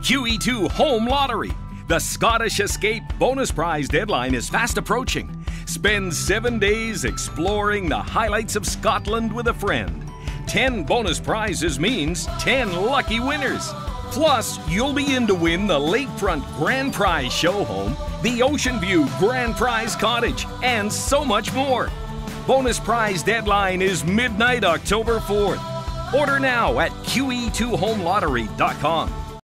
QE2 Home Lottery. The Scottish Escape bonus prize deadline is fast approaching. Spend 7 days exploring the highlights of Scotland with a friend. 10 bonus prizes means 10 lucky winners. Plus, you'll be in to win the Lakefront Grand Prize Show Home, the Ocean View Grand Prize Cottage, and so much more. Bonus prize deadline is midnight October 4th. Order now at QE2HomeLottery.com.